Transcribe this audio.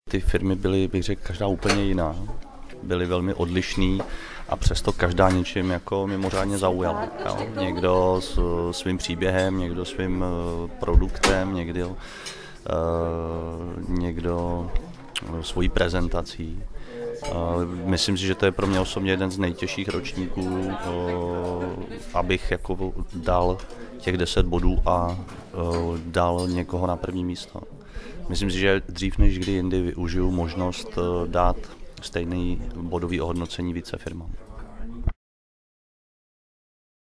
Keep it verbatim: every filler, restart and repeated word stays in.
Ty firmy byly, bych řekl, každá úplně jiná. Byly velmi odlišný a přesto každá něčím jako mimořádně zaujala. Jo. Někdo s svým příběhem, někdo svým produktem, někdo, uh, někdo svojí prezentací. Uh, myslím si, že to je pro mě osobně jeden z nejtěžších ročníků, uh, abych jako dal těch deset bodů a uh, dal někoho na první místo. Myslím si, že dřív než kdy jindy využiju možnost uh, dát stejný bodový ohodnocení více firmám.